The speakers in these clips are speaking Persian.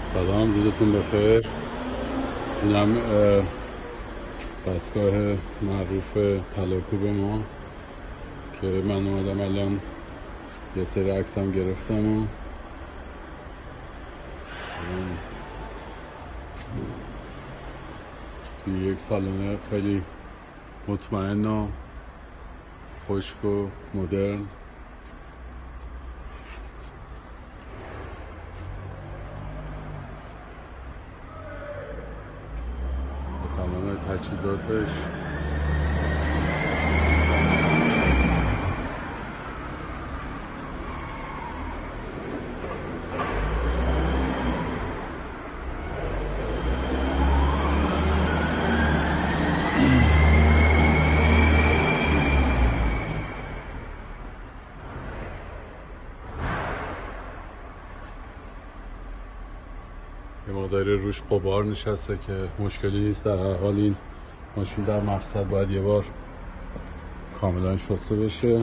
سلام، روزتون بخیر. اینم دستگاه معروف طلاکوب ما که من اومدم الان یه سری عکس هم گرفتم و توی یک سالن خیلی مطمئن و خشک و مدرن تمام تجهیزاتش. یه مقداری روش غبار نشسته که مشکلی نیست. در هر حال این ماشین در مقصد باید یه بار کاملا شسته بشه.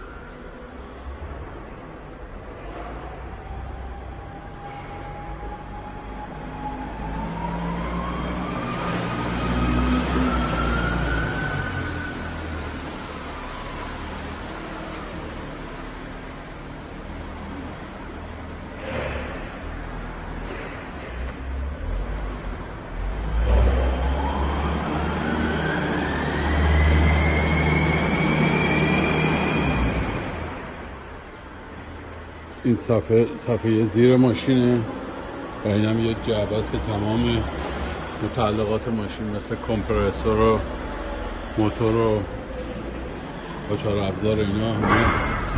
این صفحه زیر ماشینه و این هم یه جعبه است که تمام متعلقات ماشین مثل کمپرسور و موتور و چهار ابزار اینا همه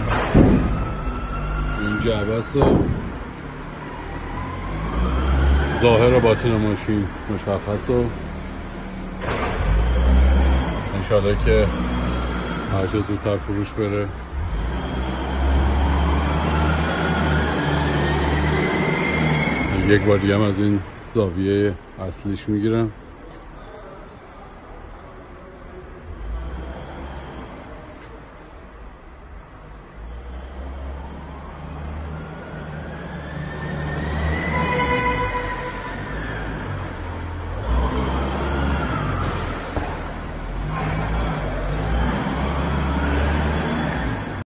این جعبه است. ظاهر و باطن ماشین مشخص و انشالله که هر چه زودتر فروش بره. یک بار دیگه هم از این زاویه اصلیش میگیرم.